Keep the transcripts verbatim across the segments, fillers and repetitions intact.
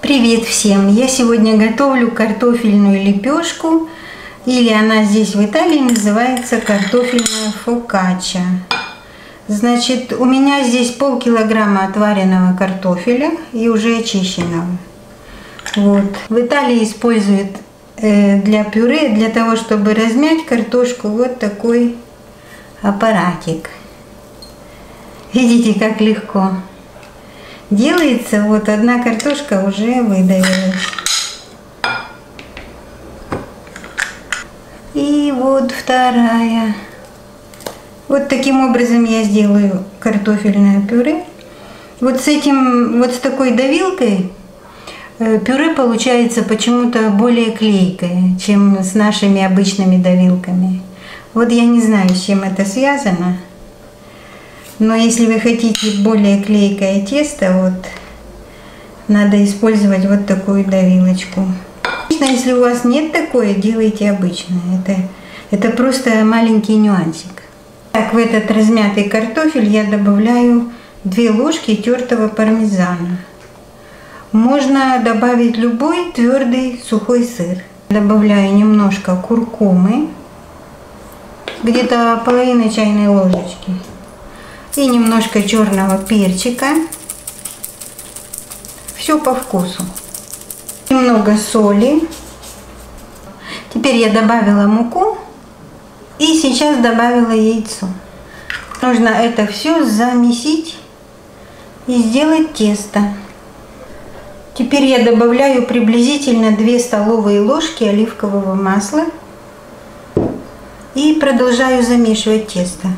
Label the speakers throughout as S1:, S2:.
S1: Привет всем! Я сегодня готовлю картофельную лепешку, или она здесь в Италии называется картофельная фокачча. Значит, у меня здесь полкилограмма отваренного картофеля и уже очищенного. Вот. В Италии используют э, для пюре, для того, чтобы размять картошку, вот такой аппаратик. Видите, как легко делается. Вот одна картошка уже выдавилась. И вот вторая. Вот таким образом я сделаю картофельное пюре. Вот с этим, вот с такой давилкой пюре получается почему-то более клейкое, чем с нашими обычными давилками. Вот я не знаю, с чем это связано. Но если вы хотите более клейкое тесто, вот надо использовать вот такую давилочку. Если у вас нет такой, делайте обычное. Это, это просто маленький нюансик. Так, в этот размятый картофель я добавляю две ложки тертого пармезана. Можно добавить любой твердый сухой сыр. Добавляю немножко куркумы, где-то половина чайной ложечки. И немножко черного перчика. Все по вкусу. Немного соли. Теперь я добавила муку. И сейчас добавила яйцо. Нужно это все замесить и сделать тесто. Теперь я добавляю приблизительно две столовые ложки оливкового масла. И продолжаю замешивать тесто.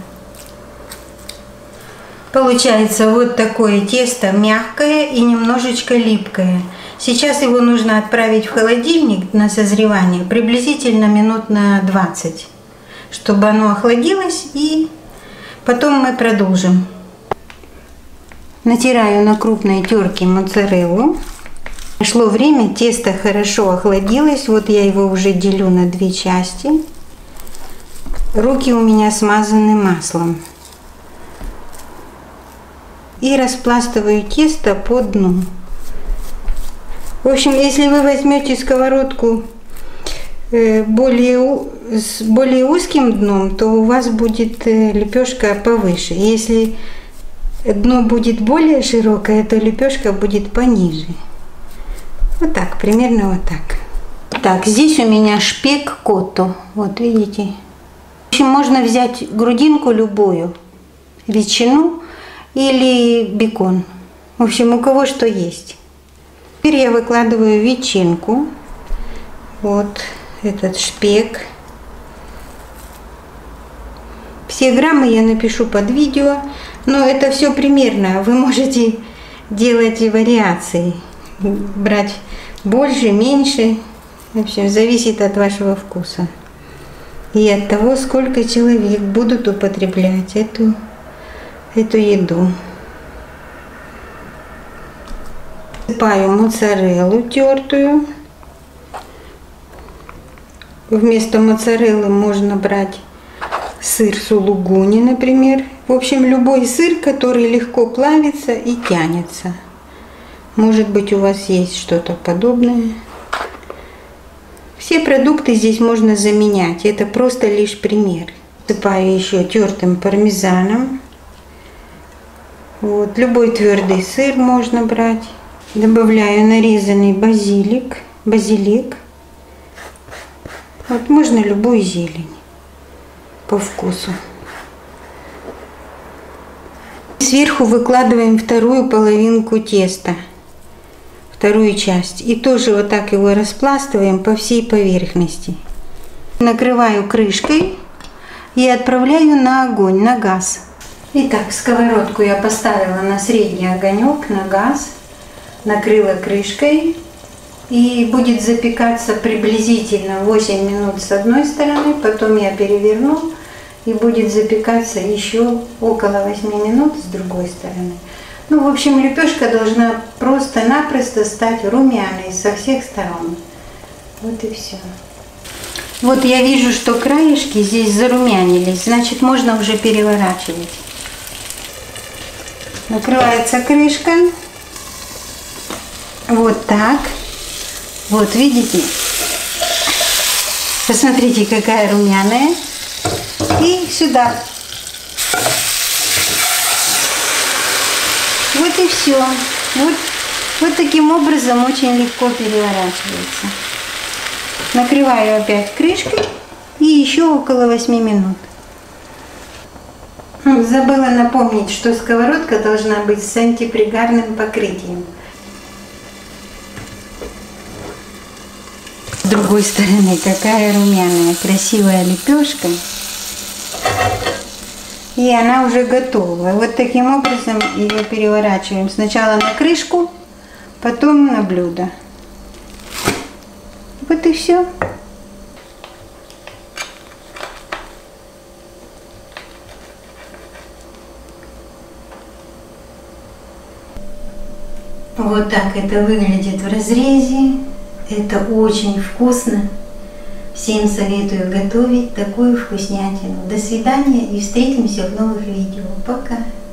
S1: Получается вот такое тесто, мягкое и немножечко липкое. Сейчас его нужно отправить в холодильник на созревание приблизительно минут на двадцать, чтобы оно охладилось, и потом мы продолжим. Натираю на крупной терке моцареллу. Прошло время, тесто хорошо охладилось, вот я его уже делю на две части. Руки у меня смазаны маслом. И распластываю тесто по дну. В общем, если вы возьмете сковородку более, с более узким дном, то у вас будет лепешка повыше. Если дно будет более широкое, то лепешка будет пониже. Вот так, примерно вот так. Так, здесь у меня шпек котто. Вот видите. В общем, можно взять грудинку любую, ветчину или бекон. В общем, у кого что есть. Теперь я выкладываю ветчинку. Вот этот шпек. Все граммы я напишу под видео. Но это все примерно. Вы можете делать и вариации. Брать больше, меньше. В общем, зависит от вашего вкуса. И от того, сколько человек будут употреблять эту эту еду. Посыпаю моцареллу тертую. Вместо моцареллы можно брать сыр сулугуни, например. В общем, любой сыр, который легко плавится и тянется. Может быть, у вас есть что-то подобное. Все продукты здесь можно заменять. Это просто лишь пример. Посыпаю еще тертым пармезаном. Вот, любой твердый сыр можно брать. Добавляю нарезанный базилик, базилик. Вот, можно любую зелень по вкусу. Сверху выкладываем вторую половинку теста, вторую часть. И тоже вот так его распластываем по всей поверхности. Накрываю крышкой и отправляю на огонь, на газ. Итак, сковородку я поставила на средний огонек, на газ, накрыла крышкой, и будет запекаться приблизительно восемь минут с одной стороны, потом я переверну, и будет запекаться еще около восьми минут с другой стороны. Ну, в общем, лепешка должна просто-напросто стать румяной со всех сторон. Вот и все. Вот я вижу, что краешки здесь зарумянились, значит, можно уже переворачивать. Накрывается крышка. Вот так. Вот, видите? Посмотрите, какая румяная. И сюда. Вот и все. Вот, вот таким образом очень легко переворачивается. Накрываю опять крышкой и еще около восьми минут. Забыла напомнить, что сковородка должна быть с антипригарным покрытием. С другой стороны, какая румяная, красивая лепешка. И она уже готова. Вот таким образом ее переворачиваем. Сначала на крышку, потом на блюдо. Вот и все. Вот так это выглядит в разрезе. Это очень вкусно. Всем советую готовить такую вкуснятину. До свидания и встретимся в новых видео. Пока!